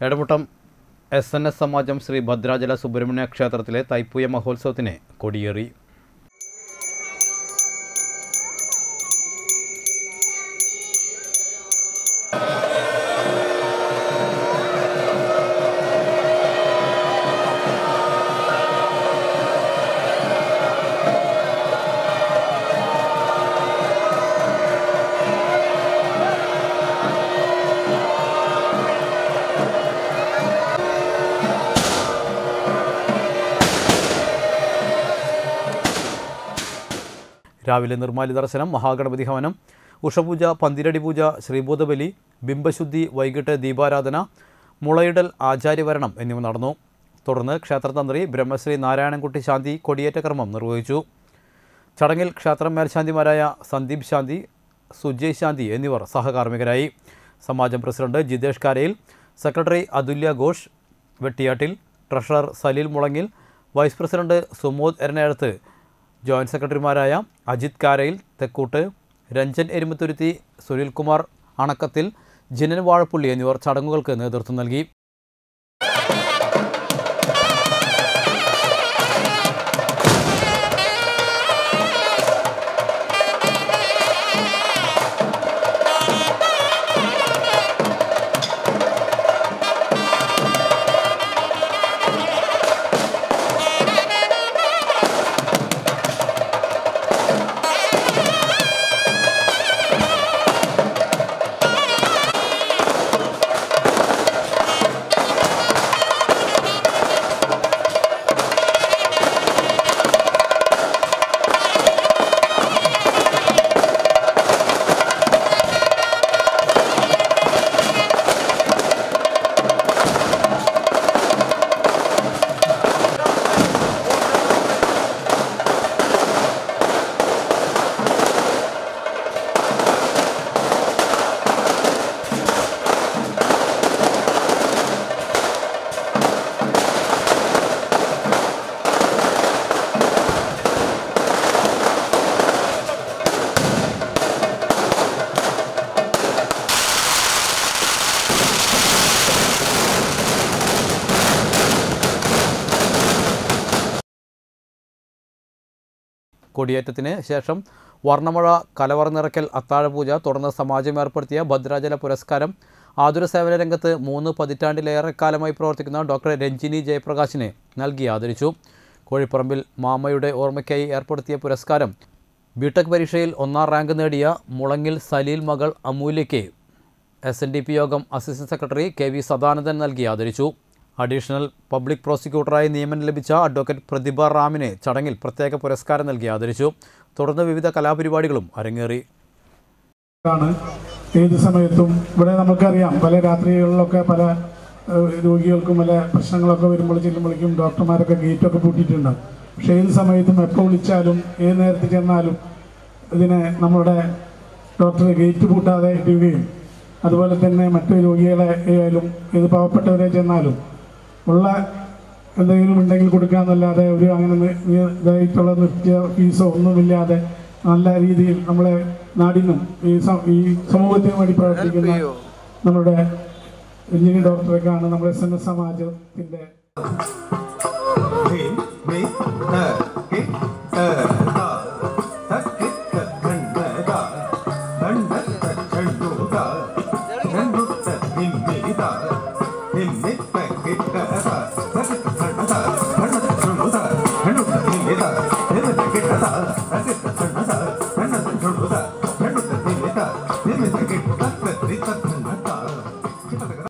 Edamuttam SNS സമാജം ശ്രീ ഭദ്രാചല സുബ്രഹ്മണ്യ ക്ഷേത്രത്തിലെ തൈപ്പൂയ മഹോത്സവത്തിന് കൊടിയേറി. രാവിലെ നിർമ്മാല്യ ദർശനം, മഹാഗണപതി ഹവനം, ഉഷപൂജ, പന്തിരടി പൂജ, ശ്രീഭൂതബലി, ബിംബശുദ്ധി, വൈകിട്ട് ദീപാരാധന, മുളയിടൽ, ആചാര്യവരണം എന്നിവ നടന്നു. തുടർന്ന് ക്ഷേത്രതന്ത്രി ബ്രഹ്മശ്രീ നാരായണൻകുട്ടി ശാന്തി കൊടിയേറ്റ കർമ്മം നിർവഹിച്ചു. ചടങ്ങിൽ ക്ഷേത്രം മേൽശാന്തിമാരായ സന്ദീപ് ശാന്തി, സുജയ് ശാന്തി എന്നിവർ സഹകാർമ്മികരായി. സമാജം president Jithesh Karayil, secretary Athulya Ghosh Vettiyattil, treasurer Saleel Mulangil, vice president Sumod Eranezhath, joint സെക്രട്ടറിമാരായ അജിത് കാരയിൽ തെക്കൂട്ട്, രഞ്ജൻ എരുമത്തുരുത്തി, സുനിൽകുമാർ അണക്കത്തിൽ, ജിനൻ വാഴപ്പുള്ളി എന്നിവർ ചടങ്ങുകൾക്ക് നേതൃത്വം നൽകി. കൊടിയേറ്റത്തിന് ശേഷം വർണ്ണമഴ, കലവറ നിറയ്ക്കൽ, അത്താഴപൂജ, തുടർന്ന് സമാജം ഏർപ്പെടുത്തിയ ഭദ്രാചല പുരസ്കാരം ആതുര സേവന രംഗത്ത് 3 പതിറ്റാണ്ടിലേറെക്കാലമായി പ്രവർത്തിക്കുന്ന ഡോക്ടർ രഞ്ജിനി ജയപ്രകാശിനെ നൽകി ആദരിച്ചു. കോഴിപ്പറമ്പിൽ മാമയുടെ ഓർമ്മയ്ക്കായി ഏർപ്പെടുത്തിയ പുരസ്കാരം ബിടെക് പരീക്ഷയിൽ 1ാം റാങ്ക് നേടിയ മുളങ്ങിൽ സലീൽ മകൾ അമൂല്യയ്ക്ക് SNDP യോഗം അസിസ്റ്റന്റ് സെക്രട്ടറി KV സദാനന്ദൻ നൽകി ആദരിച്ചു. അഡീഷണൽ പബ്ലിക് പ്രോസിക്യൂട്ടറായി നിയമനം ലഭിച്ച അഡ്വക്കേറ്റ് പ്രതിഭ റാമിനെ ചടങ്ങിൽ പ്രത്യേക പുരസ്കാരം നൽകി ആദരിച്ചു. തുടർന്ന് വിവിധ കലാപരിപാടികളും അരങ്ങേറി. ഏത് സമയത്തും ഇവിടെ നമുക്കറിയാം, പല രാത്രികളിലൊക്കെ പല രോഗികൾക്കും പല പ്രശ്നങ്ങളൊക്കെ വരുമ്പോൾ ചെല്ലുമ്പോഴേക്കും ഡോക്ടർമാരൊക്കെ ഗേറ്റൊക്കെ പൂട്ടിയിട്ടുണ്ടാകും. പക്ഷേ ഏത് സമയത്തും എപ്പോൾ വിളിച്ചാലും ഏത് നേരത്തെ ചെന്നാലും ഇതിനെ നമ്മുടെ ഡോക്ടർ ഗേറ്റ് പൂട്ടാതെ ഇടുകയും അതുപോലെ തന്നെ മറ്റു രോഗികളെ ആയാലും ഏത് പാവപ്പെട്ടവരെ ചെന്നാലും ഉള്ള എന്തെങ്കിലും ഉണ്ടെങ്കിൽ കൊടുക്കാമെന്നല്ലാതെ ഒരു അങ്ങനെ ഇതായിട്ടുള്ള നിർത്തിയ ഫീസോ ഒന്നുമില്ലാതെ നല്ല രീതിയിൽ നമ്മളെ നാടിനും ഈ സമൂഹത്തിനും വേണ്ടി പ്രവർത്തിക്കുന്ന നമ്മുടെ രഞ്ജിനി ഡോക്ടറൊക്കെയാണ് നമ്മുടെ SNS സമാജത്തിൻ്റെ Get